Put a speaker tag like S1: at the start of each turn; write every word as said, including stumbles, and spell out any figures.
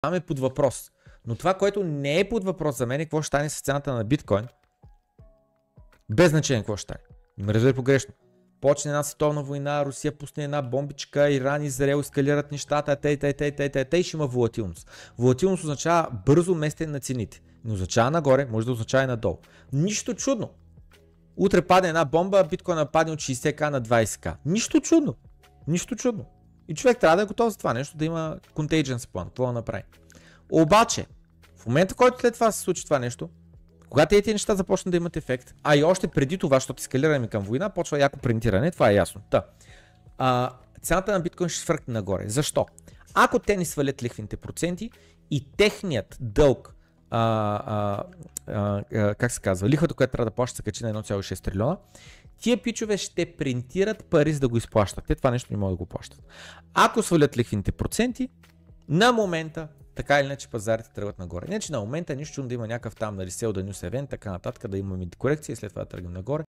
S1: Там е под въпрос. Но това, което не е под въпрос за мен, е какво ще стане с цената на биткоин. Без значение какво ще стане. Не ме разбери погрешно. Почне една световна война, Русия пусне една бомбичка, Иран, Израел ескалират нещата, тей, тей, тей, тей, тей, тей, ще има волатилност. Волатилност означава бързо местене на цените. Не означава нагоре, може да означава и надолу. Нищо чудно. Утре падне една бомба, биткоин падне от шейсет к на двайсет к. Нищо чудно. Нищо чудно. И човек трябва да е готов за това нещо, да има contagion план, какво да направи. Обаче, в момента, в който след това се случи това нещо, когато тези неща започнат да имат ефект, а и още преди това, защото ескалираме към война, почва яко принтиране, това е ясно. Та, а, цената на биткоин ще свъркне нагоре. Защо? Ако те не свалят лихвените проценти и техният дълг, а, а, а, а, как се казва, лихвата, която трябва да плаща, се качи на едно цяло и шест трилиона, тия пичове ще принтират пари, за да го изплащат. Те това нещо не могат да го плащат. Ако свалят лихвените проценти, на момента, така или иначе пазарите тръгват нагоре. Не, че на момента нищо да има някакъв там, нали, sell the news event, така нататък, да имаме корекция и след това да тръгнем нагоре.